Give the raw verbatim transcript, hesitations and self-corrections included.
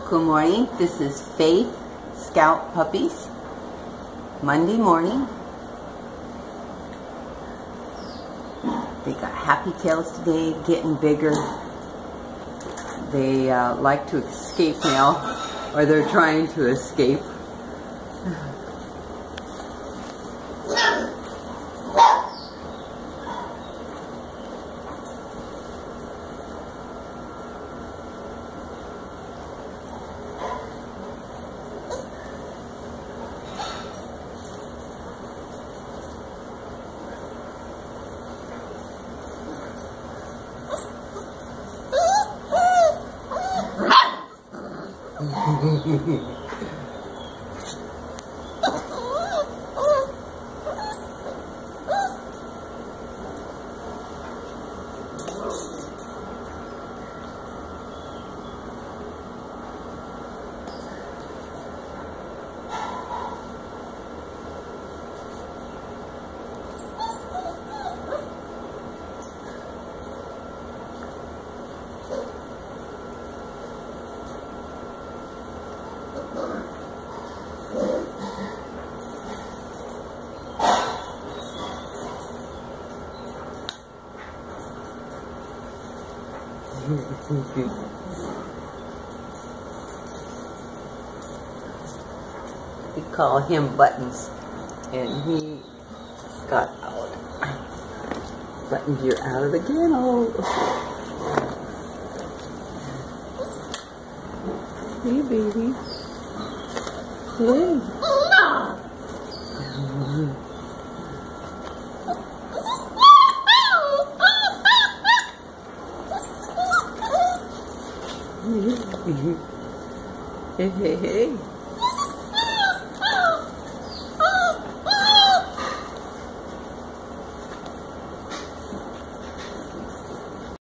Good morning. This is Faith Scout Puppies. Monday morning. They got happy tails today, getting bigger. They uh, like to escape now, or they're trying to escape. We call him Buttons, and he got out. Buttons, you're out of the kennel. Hey, baby. Hey. Hey, hey, hey.